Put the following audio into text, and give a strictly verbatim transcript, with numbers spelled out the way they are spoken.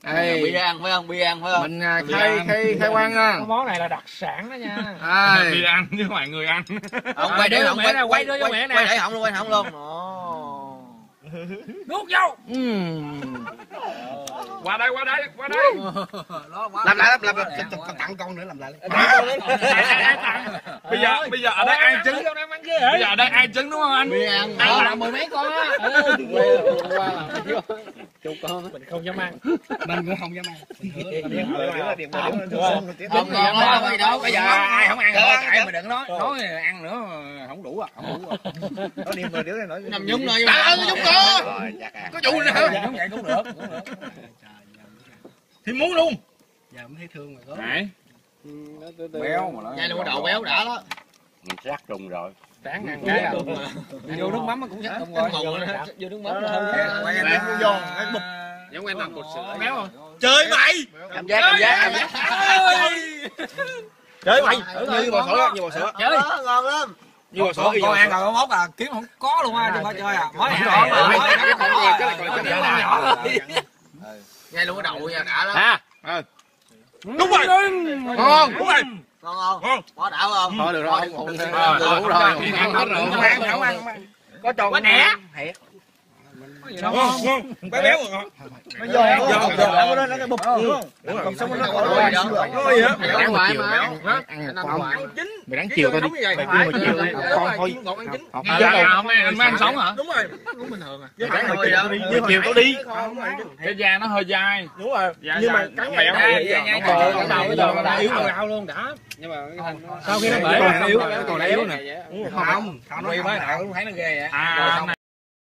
Bia ăn phải không? Bia ăn phải không? Mình khai khai khai quang nha. Cái món này là đặc sản đó nha. Bia ăn chứ không phải người ăn. Không quay để họng, quay quay vô mẹ nè. Quay để họng luôn, quay họng luôn. Nuốt vô. Qua đây, qua đây, qua đây. Làm lại, làm lại, tặng con nữa, làm lại. Bây giờ, bây giờ ở đây ai trứng? Bây giờ ở đây ai trứng đúng không anh? Bia ăn. Ăn là mười mấy con á. Chục con. Mình không dám ăn. Mình cũng không dám ăn. Không ngon đó, bây đâu. Bây giờ ai không ăn thôi, cãi mà đừng nói, nói ăn nữa không đủ à, không đủ à. Nó điên rồi đứa này nói. Nằm nhúng rồi. Đã nhúng có. Có vụ nữa hả? Nhúng vậy cũng được. Thì muốn luôn. Giờ mới thấy thương rồi đó. Này. Béo mà nó. Nhai luôn đậu béo đã đó. Mình sát trùng rồi. Tráng ăn cái vô nước mắm cũng chắc không rồi. Vô nước mắm là hơn. Quay em vô cái bụp. Giống quen tầm bột sữa béo rồi. Chơi mày. Cảm giác, cảm giác, cảm giác. Chơi mày. Như bò sữa, như bò sữa. Chơi. Ngon lắm. Như bò sữa. Con ăn rồi mốt là kiếm không có luôn á, chứ phải chơi à. Mới ăn nhỏ. Nhai luôn cái đậu nha, đã lắm. À. Đúng rồi. Ngon. Đúng rồi. Ngon không? Có đảo không? Thôi được rồi. Đủ Đủ rồi. ăn hết rồi. Không ăn, không ăn. Có tròn quá nè. Ngon, ngon. Béo béo rồi ngon. Nó giòn, giòn, giòn. Nó cái bụp đúng không? Còn xong nó có rồi đó. Có gì hả? Ăn ngoài mà. Ăn con. Mày đáng chiều tao đi. Mày cứ mà chiều con thôi. Dạ, hôm nay anh mới ăn sống hả? Đúng rồi. Cũng bình thường à. Mày đáng hồi chiều đi. Với chiều tao đi. Cái da nó hơi dai. Đúng rồi. Da Nhưng mà dai, cắn béo. nhai Dạ, nhai dạ, cắn đầu cái đầu nó yếu rồi. Rau luôn đã. Nhưng mà Sau khi nó bể còn nó yếu, yếu, còn yếu nè. không, không nó mới đạo thấy nó ghê vậy. À,